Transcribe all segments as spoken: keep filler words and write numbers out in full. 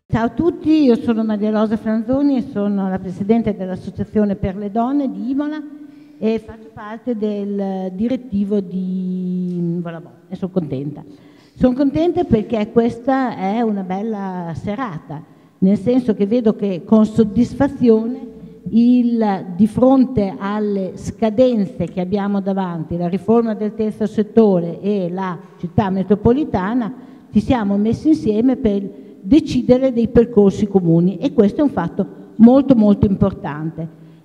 Ciao a tutti, io sono Maria Rosa Franzoni e sono la Presidente dell'Associazione per le Donne di Imola e faccio parte del direttivo di Volabò e sono contenta. Sono contenta perché questa è una bella serata, nel senso che vedo che con soddisfazione il, di fronte alle scadenze che abbiamo davanti, la riforma del terzo settore e la città metropolitana, ci siamo messi insieme per decidere dei percorsi comuni e questo è un fatto molto molto importante.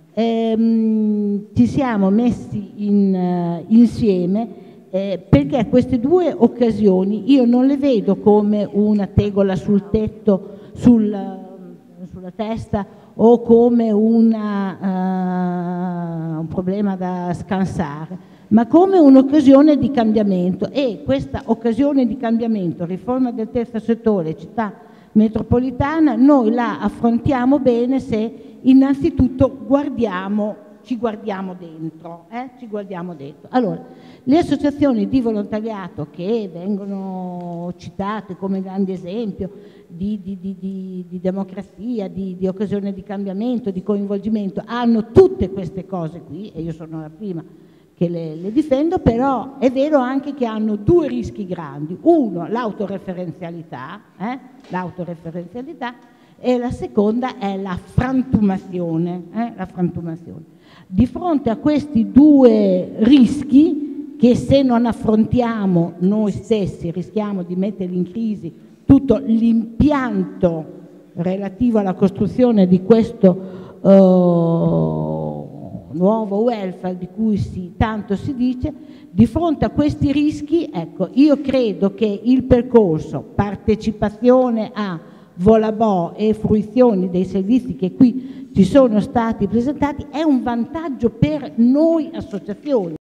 Ehm, ci siamo messi in, uh, insieme eh, perché queste due occasioni io non le vedo come una tegola sul tetto, sul, uh, sulla testa o come una, uh, un problema da scansare, ma come un'occasione di cambiamento, e questa occasione di cambiamento, riforma del terzo settore, città metropolitana, noi la affrontiamo bene se innanzitutto guardiamo, ci guardiamo dentro, eh? ci guardiamo dentro. Allora, le associazioni di volontariato che vengono citate come grande esempio di, di, di, di, di democrazia, di, di occasione di cambiamento, di coinvolgimento, hanno tutte queste cose qui, e io sono la prima che le, le difendo, però è vero anche che hanno due rischi grandi. Uno, l'autoreferenzialità, eh? l'autoreferenzialità, e la seconda è la frantumazione, eh? la frantumazione. Di fronte a questi due rischi, che se non affrontiamo noi stessi rischiamo di mettere in crisi tutto l'impianto relativo alla costruzione di questo uh, nuovo welfare di cui si, tanto si dice, di fronte a questi rischi, ecco, io credo che il percorso partecipazione a Volabò e fruizioni dei servizi che qui ci sono stati presentati è un vantaggio per noi associazioni.